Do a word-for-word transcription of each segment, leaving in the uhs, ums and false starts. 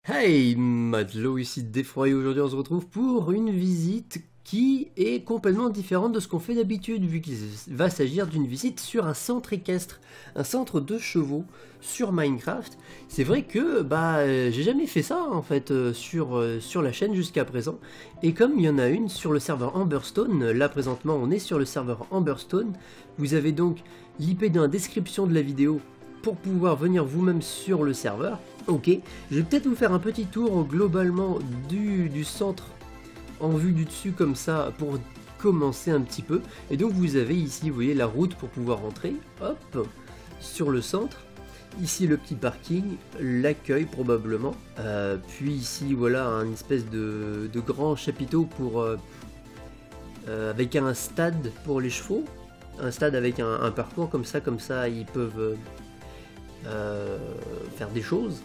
Hey, Matelot ici de Défroy, aujourd'hui on se retrouve pour une visite qui est complètement différente de ce qu'on fait d'habitude, vu qu'il va s'agir d'une visite sur un centre équestre, un centre de chevaux sur Minecraft. C'est vrai que bah euh, j'ai jamais fait ça en fait euh, sur, euh, sur la chaîne jusqu'à présent, et comme il y en a une sur le serveur Amberstone, là présentement on est sur le serveur Amberstone, vous avez donc l'I P dans la description de la vidéo pour pouvoir venir vous-même sur le serveur. Ok, je vais peut-être vous faire un petit tour globalement du, du centre en vue du dessus comme ça pour commencer un petit peu. Et donc vous avez ici, vous voyez, la route pour pouvoir rentrer, hop, sur le centre. Ici le petit parking, l'accueil probablement. Euh, puis ici voilà un espèce de, de grand chapiteau pour, euh, euh, avec un stade pour les chevaux. Un stade avec un, un parcours comme ça, comme ça ils peuvent... Euh, Euh, faire des choses.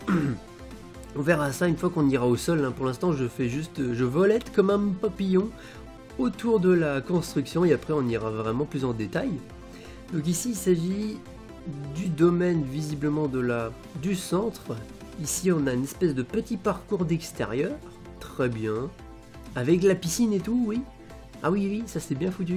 On verra ça une fois qu'on ira au sol, hein. Pour l'instant je fais juste, je volette comme un papillon autour de la construction et après on ira vraiment plus en détail. Donc ici il s'agit du domaine visiblement de la, du centre. Ici on a une espèce de petit parcours d'extérieur, très bien, avec la piscine et tout, oui. Ah oui oui, ça c'est bien foutu.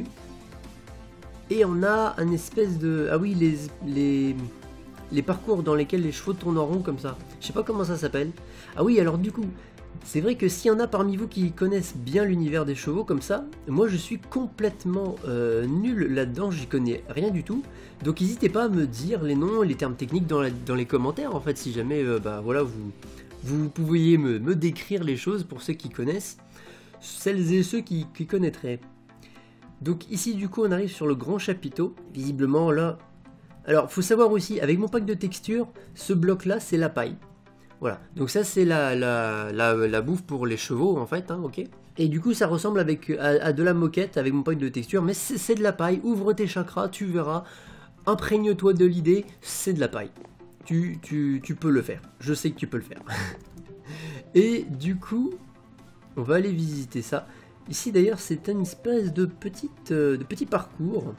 Et on a un espèce de, ah oui les les les parcours dans lesquels les chevaux tournent en rond comme ça. Je sais pas comment ça s'appelle. Ah oui, alors du coup, c'est vrai que s'il y en a parmi vous qui connaissent bien l'univers des chevaux comme ça, moi je suis complètement euh, nul là-dedans, j'y connais rien du tout. Donc n'hésitez pas à me dire les noms, les termes techniques dans, la, dans les commentaires en fait, si jamais euh, bah voilà vous, vous pouviez me, me décrire les choses pour ceux qui connaissent, celles et ceux qui, qui connaîtraient. Donc ici du coup on arrive sur le grand chapiteau, visiblement là. Alors, faut savoir aussi, avec mon pack de textures, ce bloc-là, c'est la paille. Voilà, donc ça, c'est la, la, la, la bouffe pour les chevaux, en fait, hein, ok. Et du coup, ça ressemble avec, à, à de la moquette avec mon pack de textures, mais c'est de la paille. Ouvre tes chakras, tu verras. Imprègne-toi de l'idée, c'est de la paille. Tu, tu, tu peux le faire. Je sais que tu peux le faire. Et du coup, on va aller visiter ça. Ici, d'ailleurs, c'est une espèce de, petite, euh, de petit parcours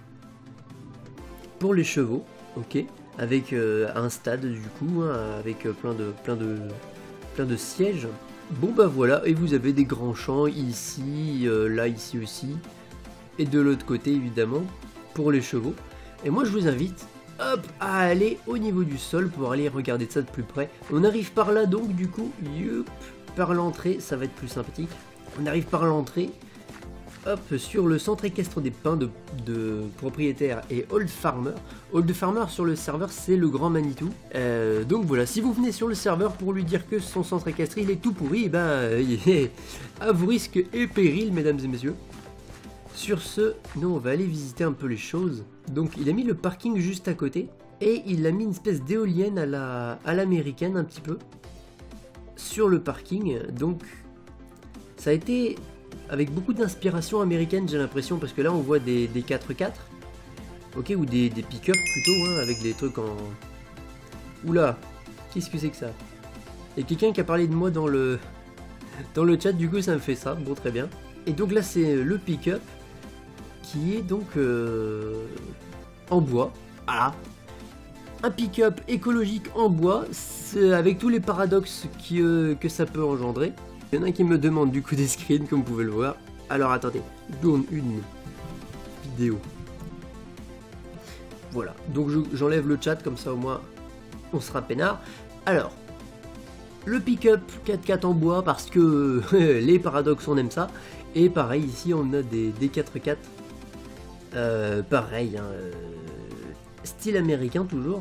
pour les chevaux. Ok, avec euh, un stade du coup, hein, avec euh, plein de plein de plein de sièges. Bon bah voilà, et vous avez des grands champs ici, euh, là, ici aussi, et de l'autre côté évidemment pour les chevaux. Et moi je vous invite, hop, à aller au niveau du sol pour aller regarder ça de plus près. On arrive par là donc du coup, youp, par l'entrée, ça va être plus sympathique. On arrive par l'entrée. Hop, sur le centre équestre des pins de, de propriétaire et Old Farmer. Old Farmer sur le serveur, c'est le grand Manitou. Euh, donc voilà, si vous venez sur le serveur pour lui dire que son centre équestre il est tout pourri, et ben euh, à vos risques et périls, mesdames et messieurs. Sur ce, nous on va aller visiter un peu les choses. Donc il a mis le parking juste à côté et il a mis une espèce d'éolienne à la à l'américaine un petit peu sur le parking. Donc ça a été avec beaucoup d'inspiration américaine, j'ai l'impression, parce que là on voit des, des quatre quatre, ok, ou des, des pick-up plutôt, hein, avec des trucs en... Oula, qu'est-ce que c'est que ça? Il y a quelqu'un qui a parlé de moi dans le dans le chat, du coup ça me fait ça, bon très bien. Et donc là c'est le pick-up, qui est donc euh, en bois, voilà. Un pick-up écologique en bois, avec tous les paradoxes qui, euh, que ça peut engendrer. Il y en a qui me demandent du coup des screens, comme vous pouvez le voir. Alors attendez, je tourne une vidéo. Voilà, donc j'enlève le chat, comme ça au moins on sera peinard. Alors, le pick-up quatre quatre en bois, parce que les paradoxes on aime ça. Et pareil, ici on a des, des quatre quatre. Euh, pareil, hein, euh, style américain toujours.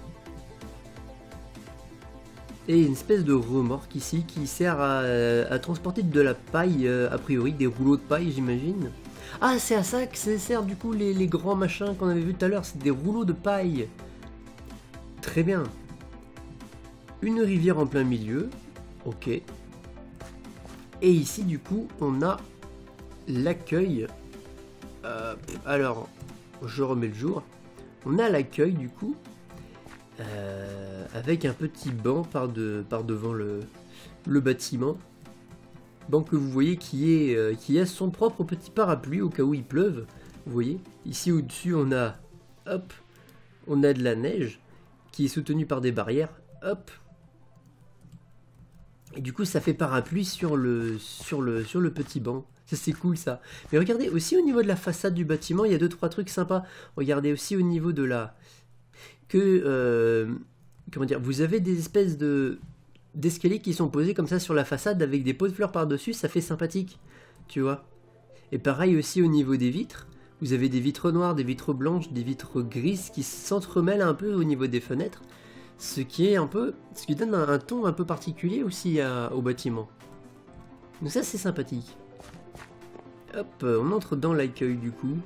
Et une espèce de remorque ici qui sert à, à transporter de la paille, euh, a priori des rouleaux de paille j'imagine. Ah, c'est à ça que ça sert du coup les, les grands machins qu'on avait vu tout à l'heure, c'est des rouleaux de paille. Très bien. Une rivière en plein milieu, ok. Et ici du coup on a l'accueil. Euh, alors, je remets le jour. On a l'accueil du coup. Euh, avec un petit banc par, de, par devant le, le bâtiment. Banc que vous voyez qui, est, euh, qui a son propre petit parapluie au cas où il pleuve. Vous voyez, ici au-dessus on a, hop, on a de la neige qui est soutenue par des barrières. Hop. Et du coup, ça fait parapluie sur le, sur le, sur le petit banc. Ça, c'est cool, ça. Mais regardez, aussi au niveau de la façade du bâtiment, il y a deux trois trucs sympas. Regardez aussi au niveau de la... Que... Euh, comment dire? Vous avez des espèces de d'escaliers qui sont posés comme ça sur la façade avec des pots de fleurs par-dessus. Ça fait sympathique, tu vois. Et pareil aussi au niveau des vitres. Vous avez des vitres noires, des vitres blanches, des vitres grises qui s'entremêlent un peu au niveau des fenêtres. Ce qui est un peu... Ce qui donne un, un ton un peu particulier aussi à, au bâtiment. Donc ça, c'est sympathique. Hop, on entre dans l'accueil du coup.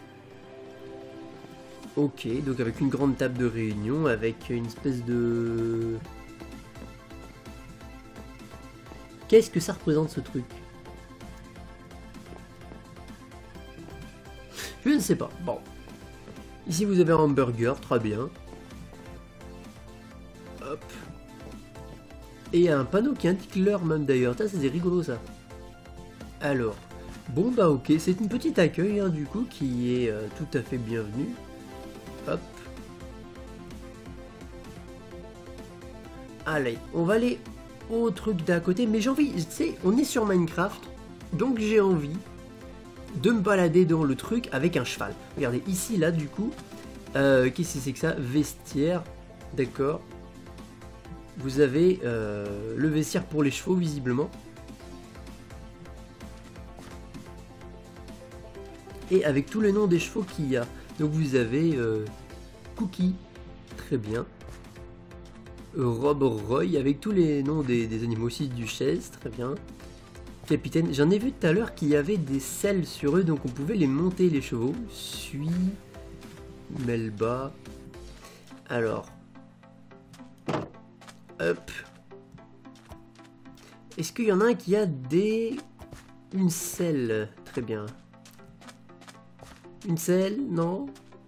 Ok, donc avec une grande table de réunion, avec une espèce de... Qu'est-ce que ça représente ce truc? Je ne sais pas. Bon. Ici vous avez un hamburger, très bien. Hop. Et un panneau qui indique l'heure même d'ailleurs. Ça c'est rigolo ça. Alors. Bon bah ok, c'est une petite accueil hein, du coup qui est euh, tout à fait bienvenue. Hop. Allez, on va aller au truc d'à côté. Mais j'ai envie, tu sais, on est sur Minecraft. Donc j'ai envie de me balader dans le truc avec un cheval. Regardez, ici, là, du coup. Euh, Qu'est-ce que c'est que ça? Vestiaire. D'accord. Vous avez euh, le vestiaire pour les chevaux, visiblement. Et avec tous les noms des chevaux qu'il y a. Donc vous avez euh, Cookie, très bien. Rob Roy, avec tous les noms des, des animaux aussi, Duchesse, très bien. Capitaine, j'en ai vu tout à l'heure qu'il y avait des selles sur eux, donc on pouvait les monter les chevaux. Suis, Melba. Alors. Hop. Est-ce qu'il y en a un qui a des... Une selle, très bien. Une selle, non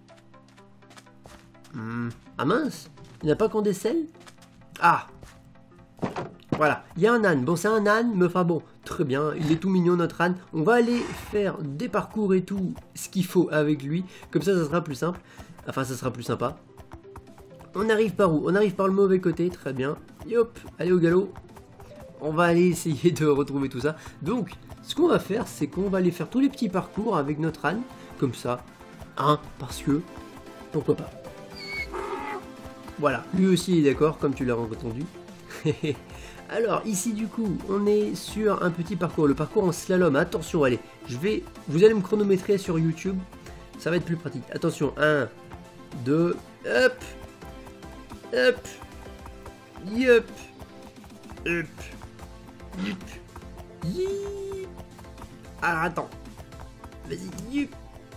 hmm. Ah mince, il n'y a pas qu'on des selles? Ah. Voilà, il y a un âne. Bon, c'est un âne, mais enfin bon, très bien, il est tout mignon notre âne. On va aller faire des parcours et tout, ce qu'il faut avec lui. Comme ça, ça sera plus simple. Enfin, ça sera plus sympa. On arrive par où? On arrive par le mauvais côté, très bien. Yop, allez au galop. On va aller essayer de retrouver tout ça. Donc, ce qu'on va faire, c'est qu'on va aller faire tous les petits parcours avec notre âne. Comme ça, hein, parce que, pourquoi pas. Voilà, lui aussi est d'accord, comme tu l'as entendu. Alors, ici, du coup, on est sur un petit parcours, le parcours en slalom. Attention, allez, je vais, vous allez me chronométrer sur YouTube, ça va être plus pratique. Attention, un, deux, hop, hop, yop, hop, yop, yip. Alors, attends, vas-y, yop.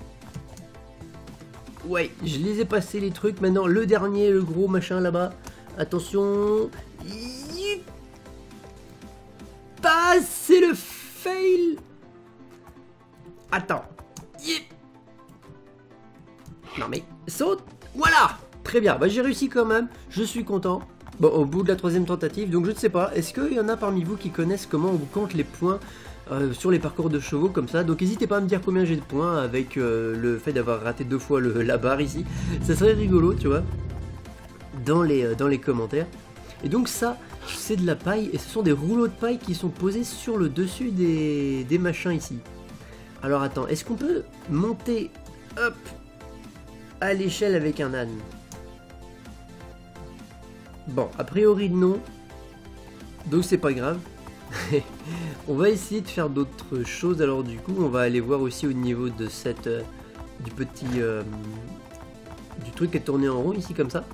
Ouais, je les ai passés les trucs. Maintenant, le dernier, le gros machin là-bas. Attention. Pas, c'est le fail. Attends. Non mais, saute. Voilà. Très bien, bah j'ai réussi quand même. Je suis content. Bon, au bout de la troisième tentative, donc je ne sais pas. Est-ce qu'il y en a parmi vous qui connaissent comment on vous compte les points Euh, sur les parcours de chevaux comme ça, donc n'hésitez pas à me dire combien j'ai de points avec euh, le fait d'avoir raté deux fois le, la barre ici, ça serait rigolo tu vois, dans les, euh, dans les commentaires. Et donc ça c'est de la paille et ce sont des rouleaux de paille qui sont posés sur le dessus des, des machins ici. Alors attends, est-ce qu'on peut monter hop à l'échelle avec un âne? Bon, a priori non, donc c'est pas grave. On va essayer de faire d'autres choses. Alors du coup on va aller voir aussi au niveau de cette euh, du petit euh, du truc qui est tourné en rond ici comme ça.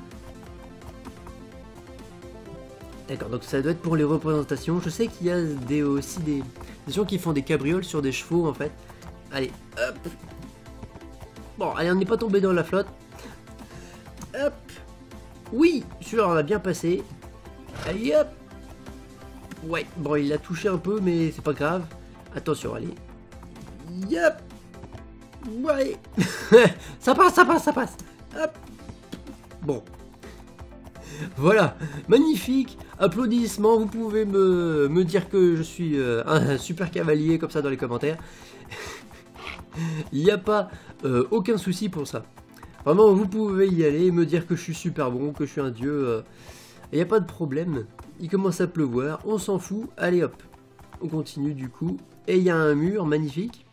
D'accord, donc ça doit être pour les représentations. Je sais qu'il y a des, aussi des, des gens qui font des cabrioles sur des chevaux en fait. Allez, hop. Bon, allez, on n'est pas tombé dans la flotte. Hop. Oui, celui-là on a bien passé. Allez, hop. Ouais, bon, il l'a touché un peu, mais c'est pas grave. Attention, allez. Yep. Ouais. Ça passe, ça passe, ça passe. Hop. Bon. Voilà, magnifique. Applaudissements, vous pouvez me, me dire que je suis euh, un super cavalier comme ça dans les commentaires. Il n'y a pas euh, aucun souci pour ça. Vraiment, vous pouvez y aller et me dire que je suis super bon, que je suis un dieu. Il euh, n'y a pas de problème. il commence à pleuvoir, on s'en fout, allez hop. On continue du coup. Et il y a un mur magnifique.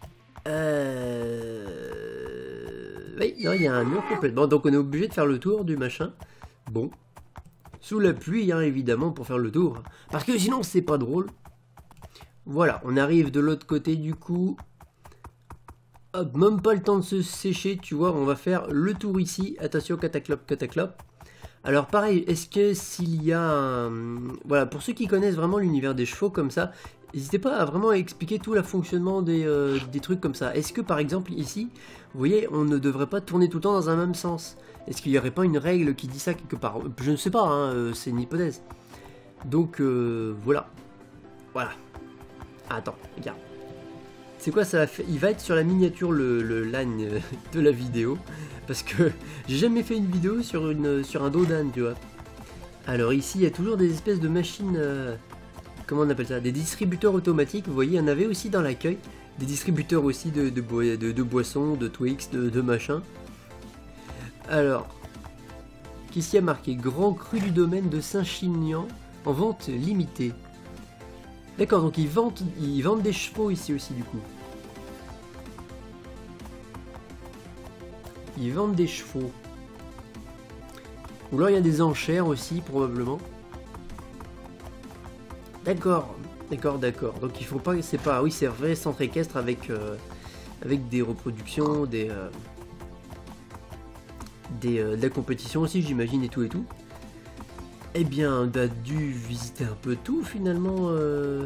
Euh... Oui, non, il y a un mur complètement. Donc on est obligé de faire le tour du machin. Bon. Sous la pluie, hein, évidemment, pour faire le tour. Parce que sinon, c'est pas drôle. Voilà, on arrive de l'autre côté du coup. Hop, même pas le temps de se sécher, tu vois. On va faire le tour ici. Attention, cataclope, cataclope. Alors pareil, est-ce que s'il y a un... Voilà, pour ceux qui connaissent vraiment l'univers des chevaux comme ça, n'hésitez pas à vraiment expliquer tout le fonctionnement des, euh, des trucs comme ça. Est-ce que par exemple ici, vous voyez, on ne devrait pas tourner tout le temps dans un même sens? Est-ce qu'il n'y aurait pas une règle qui dit ça quelque part? Je ne sais pas, hein, euh, c'est une hypothèse. Donc euh, voilà. Voilà. Ah, attends, regarde. C'est quoi ça va faire? Il va être sur la miniature, le, le l'âne de la vidéo. Parce que j'ai jamais fait une vidéo sur, une, sur un dos d'âne, tu vois. Alors ici, il y a toujours des espèces de machines... Euh, comment on appelle ça? Des distributeurs automatiques. Vous voyez, il y en avait aussi dans l'accueil. Des distributeurs aussi de, de, boi de, de boissons, de Twix, de, de machin. Alors, qu'ici a marqué Grand Cru du domaine de Saint-Chinian en vente limitée. D'accord, donc ils vendent, ils vendent des chevaux ici aussi du coup. Ils vendent des chevaux. Ou là il y a des enchères aussi probablement. D'accord, d'accord, d'accord. Donc il faut pas, c'est pas, oui c'est vrai, centre équestre avec euh, avec des reproductions, des euh, des euh, de la compétition aussi j'imagine et tout et tout. Eh bien, on a dû visiter un peu tout finalement. Euh...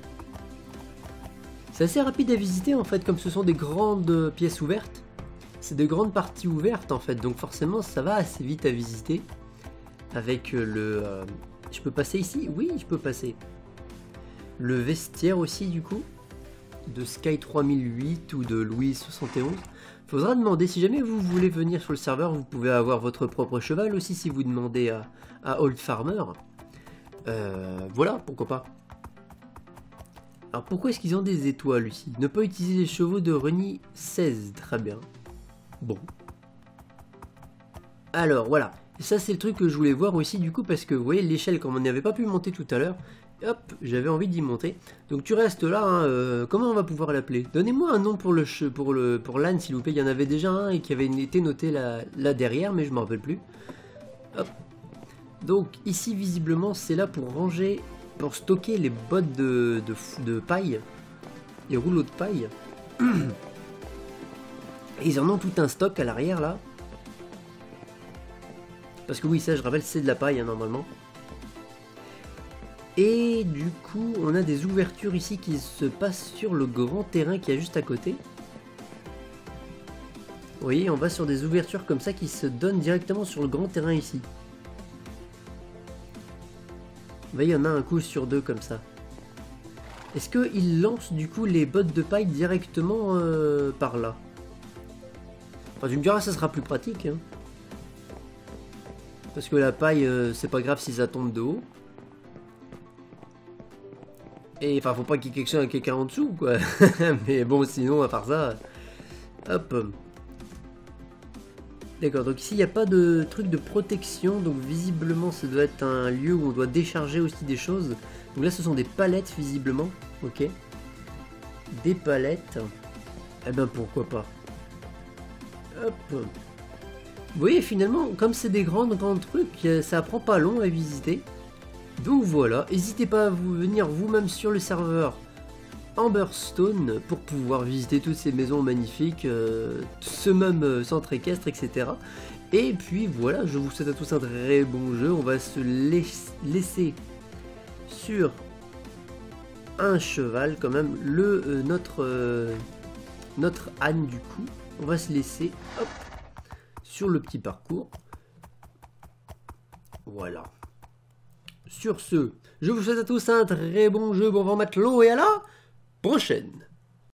C'est assez rapide à visiter en fait, comme ce sont des grandes pièces ouvertes. C'est de grandes parties ouvertes en fait, donc forcément ça va assez vite à visiter. Avec le... Euh... Je peux passer ici? Oui, je peux passer. Le vestiaire aussi du coup, de Sky trois mille huit ou de Louis soixante et onze. Faudra demander, si jamais vous voulez venir sur le serveur, vous pouvez avoir votre propre cheval aussi si vous demandez à, à Old Farmer. Euh, voilà, pourquoi pas. Alors pourquoi est-ce qu'ils ont des étoiles ici? Ne pas utiliser les chevaux de Reni seize, très bien. Bon. Alors voilà, ça c'est le truc que je voulais voir aussi du coup parce que vous voyez l'échelle comme on n'y avait pas pu monter tout à l'heure. Hop, j'avais envie d'y monter. Donc tu restes là, hein, euh, comment on va pouvoir l'appeler? Donnez-moi un nom pour le pour le pour l'âne s'il vous plaît. Il y en avait déjà un et qui avait été noté là, là derrière, mais je m'en rappelle plus. Hop. Donc ici visiblement c'est là pour ranger, pour stocker les bottes de, de, de paille, les rouleaux de paille. Et ils en ont tout un stock à l'arrière là. Parce que oui, ça je rappelle c'est de la paille hein, normalement. Et du coup, on a des ouvertures ici qui se passent sur le grand terrain qui est juste à côté. Vous voyez, on va sur des ouvertures comme ça qui se donnent directement sur le grand terrain ici. Vous voyez, il y en a un coup sur deux comme ça. Est-ce qu'il lance du coup les bottes de paille directement euh, par là? Enfin, tu me diras, ça sera plus pratique. Hein. Parce que la paille, euh, c'est pas grave si ça tombe de haut. Et enfin, faut pas qu'il y ait quelqu'un quelqu'un en dessous, quoi. Mais bon, sinon, à part ça... Hop. D'accord, donc ici, il n'y a pas de truc de protection. Donc, visiblement, ça doit être un lieu où on doit décharger aussi des choses. Donc là, ce sont des palettes, visiblement. Ok. Des palettes. Eh ben, pourquoi pas. Hop. Vous voyez, finalement, comme c'est des grands, grands trucs, ça prend pas long à visiter. Donc voilà, n'hésitez pas à vous venir vous-même sur le serveur Amberstone pour pouvoir visiter toutes ces maisons magnifiques, euh, ce même centre équestre, et cetera. Et puis voilà, je vous souhaite à tous un très bon jeu. On va se laisser sur un cheval quand même, le euh, notre euh, notre âne du coup. On va se laisser hop, sur le petit parcours. Voilà. Sur ce, je vous souhaite à tous un très bon jeu, bon vent matelot et à la prochaine.